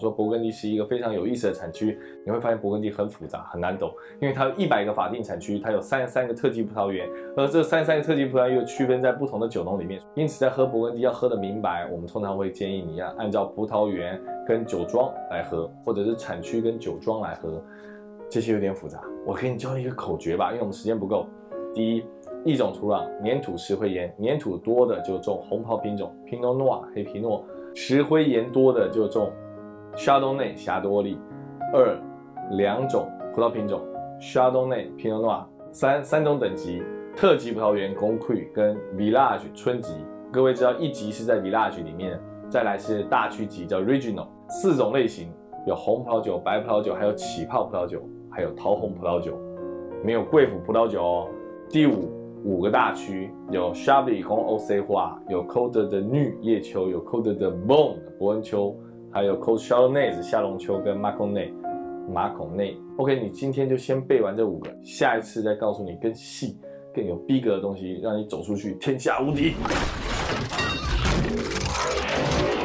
说勃艮第是一个非常有意思的产区，你会发现勃艮第很复杂，很难懂，因为它有100个法定产区，它有33个特级葡萄园，而这33个特级葡萄园又区分在不同的酒农里面。因此，在喝勃艮第要喝得明白，我们通常会建议你要按照葡萄园跟酒庄来喝，或者是产区跟酒庄来喝。这些有点复杂，我给你教你一个口诀吧，因为我们时间不够。第一，一种土壤，粘土石灰岩，粘土多的就种红袍品种 Pinot Noir 黑皮诺，石灰岩多的就种 Chardonnay 霞多丽。二，2种葡萄品种 Chardonnay Pinot Noir。三种等级，特级葡萄园 Grand Cru 跟 Village 春级。各位知道1级是在 Village 里面，再来是大区级叫 Regional。4种类型，有红葡萄酒、白葡萄酒，还有起泡葡萄酒，还有桃红葡萄酒，没有贵腐葡萄酒哦。第5个大区有 Chablis 跟 Auxerrois， 有 Côte de Nuits 夜丘，有 Côte de Beaune 伯恩丘，还有 Côte Chalonnaise 下龙丘跟马孔内。OK， 你今天就先背完这5个，下一次再告诉你更细、更有逼格的东西，让你走出去天下无敌。